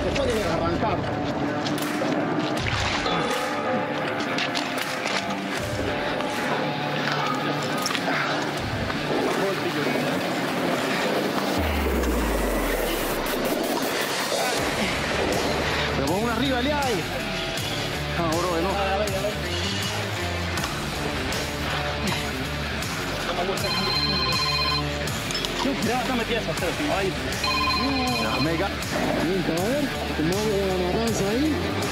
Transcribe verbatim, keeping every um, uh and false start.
Después de arrancar. Pero con una arriba, le hay. Ah, bro, no. Ya está metida esa cera, ahí. Ya, mega. Bien, a ver, ¿cómo hago la matanza ahí?